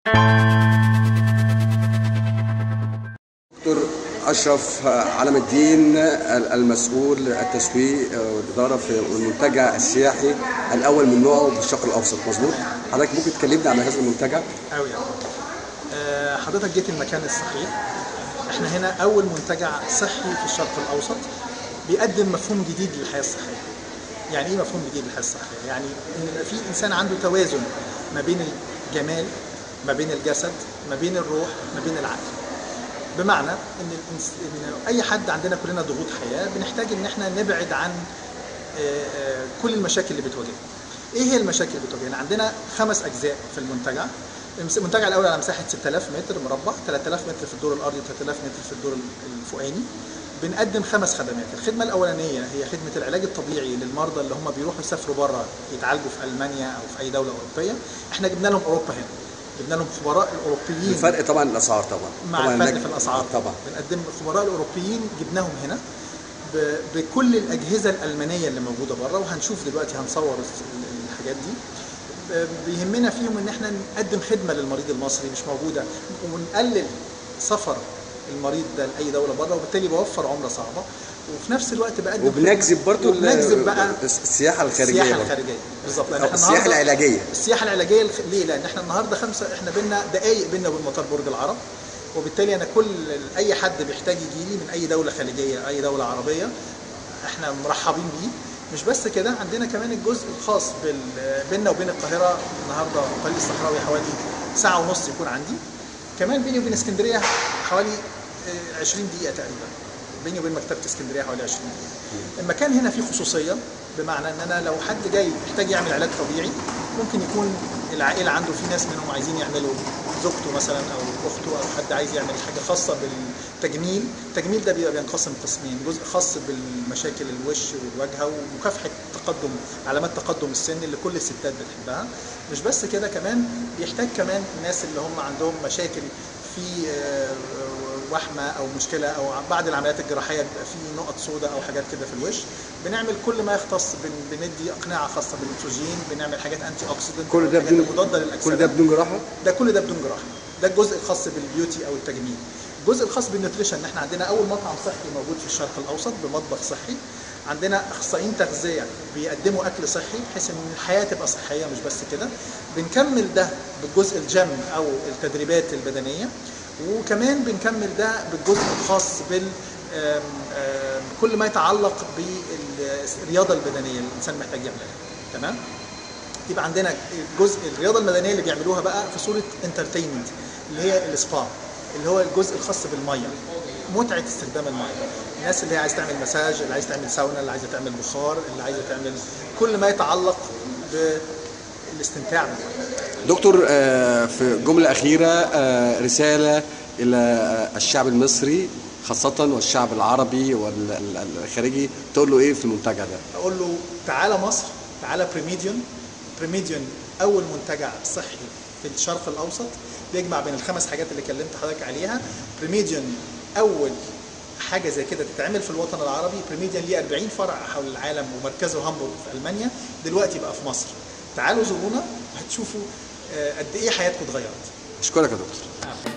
دكتور أشرف علم الدين، المسؤول التسويق والإدارة في المنتجع السياحي الأول من نوعه في الشرق الأوسط، مظبوط؟ حضرتك ممكن تكلمنا عن هذا المنتجع؟ أوي حضرتك جيت المكان الصحيح. احنا هنا أول منتجع صحي في الشرق الأوسط بيقدم مفهوم جديد للحياة الصحية. يعني إيه مفهوم جديد للحياة الصحية؟ يعني إن يبقى في إنسان عنده توازن ما بين الجمال، ما بين الجسد، ما بين الروح، ما بين العقل. بمعنى إن أي حد عندنا كلنا ضغوط حياة بنحتاج إن احنا نبعد عن كل المشاكل اللي بتواجهنا. إيه هي المشاكل اللي بتواجهنا؟ عندنا 5 أجزاء في المنتجع. المنتجع الأول على مساحة 6000 متر مربع، 3000 متر في الدور الأرضي و3000 متر في الدور الفوقاني. بنقدم 5 خدمات. الخدمة الأولانية هي خدمة العلاج الطبيعي للمرضى اللي هم بيروحوا يسافروا بره يتعالجوا في ألمانيا أو في أي دولة أوروبية. احنا جبنا لهم أوروبا هنا. جبنا لهم خبراء الأوروبيين. الفرق طبعا الأسعار طبعا. مع الفرق في الأسعار طبعا. بنقدم الخبراء الأوروبيين جبناهم هنا بكل الأجهزة الألمانية اللي موجودة بره، وهنشوف دلوقتي هنصور الحاجات دي. بيهمنا فيهم ان احنا نقدم خدمه للمريض المصري مش موجوده، ونقلل سفر المريض ده لاي دوله بره، وبالتالي بوفر عمله صعبه، وفي نفس الوقت بقدم وبنجذب برضه بقى السياحه الخارجيه. السياحه الخارجيه بالظبط. السياحه العلاجيه. السياحه العلاجيه ليه؟ لان احنا النهارده احنا بينا دقائق بينا وبين مطار برج العرب، وبالتالي انا اي حد بيحتاج يجي لي من اي دوله خليجيه اي دوله عربيه احنا مرحبين بيه. مش بس كده، عندنا كمان الجزء الخاص بيننا وبين القاهره. النهارده الطريق الصحراوي حوالي 1.5 ساعة يكون عندي. كمان بيني وبين اسكندريه حوالي 20 دقيقه تقريبا. بيني وبين مكتبه اسكندريه حوالي 20 دقيقه. المكان هنا فيه خصوصيه، بمعنى ان انا لو حد جاي محتاج يعمل علاج طبيعي، ممكن يكون العائله عنده في ناس منهم عايزين يعملوا زوجته مثلا او اخته، او حد عايز يعمل حاجه خاصه بالتجميل. التجميل ده بيبقى بينقسم قسمين: جزء خاص بالمشاكل الوش والواجهه ومكافحه علامات تقدم السن اللي كل الستات بتحبها. مش بس كده، كمان بيحتاج كمان الناس اللي هم عندهم مشاكل في وحمه او مشكله، او بعد العمليات الجراحيه بيبقى في نقط سوداء او حاجات كده في الوش. بنعمل كل ما يختص، بندي اقنعه خاصه بالاكسجين، بنعمل حاجات انتي اوكسيدنت، كل ده بدون مضاده للاكسده. كل ده بدون جراحه؟ كل ده بدون جراحه. ده الجزء الخاص بالبيوتي او التجميل. الجزء الخاص بالنيوتريشن، ان احنا عندنا اول مطعم صحي موجود في الشرق الاوسط بمطبخ صحي. عندنا اخصائيين تغذيه بيقدموا اكل صحي بحيث ان الحياه تبقى صحيه. مش بس كده، بنكمل ده بالجزء الجيم او التدريبات البدنيه، وكمان بنكمل ده بالجزء الخاص كل ما يتعلق بالرياضه البدنيه اللي الانسان محتاج يعملها. تمام؟ يبقى عندنا جزء الرياضه المدنيه اللي بيعملوها بقى في صوره انترتينمنت، اللي هي السبا، اللي هو الجزء الخاص بالميه، متعه استخدام الميه. الناس اللي هي عايزه تعمل مساج، اللي عايزه تعمل ساونا، اللي عايزه تعمل بخار، اللي عايزه تعمل كل ما يتعلق بالاستمتاع بالميه. دكتور، في جمله اخيره، رساله الى الشعب المصري خاصه والشعب العربي والخارجي، تقول له ايه في المنتجع ده؟ اقول له تعالى مصر، تعالى بريميديون اول منتجع صحي في الشرق الاوسط بيجمع بين ال5 حاجات اللي كلمت حضرتك عليها. بريميديون اول حاجه زي كده تتعمل في الوطن العربي. بريميديون ليه 40 فرع حول العالم، ومركزه هامبورغ في المانيا، دلوقتي بقى في مصر. تعالوا زورونا هتشوفوا قد ايه حياتكم اتغيرت. اشكرك يا دكتور.